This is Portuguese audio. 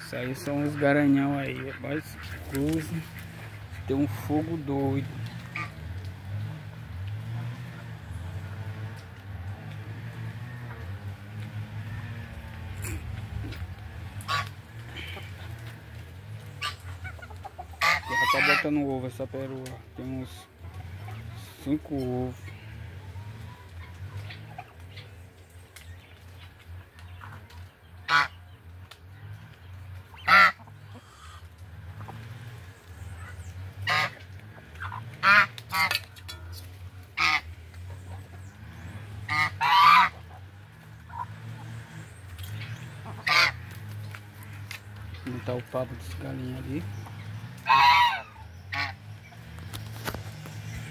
Isso aí são os garanhão aí, mas cruze, tem um fogo doido. Já tá botando ovo essa perua, tem uns 5 ovos. Não tá o papo desse galinha ali.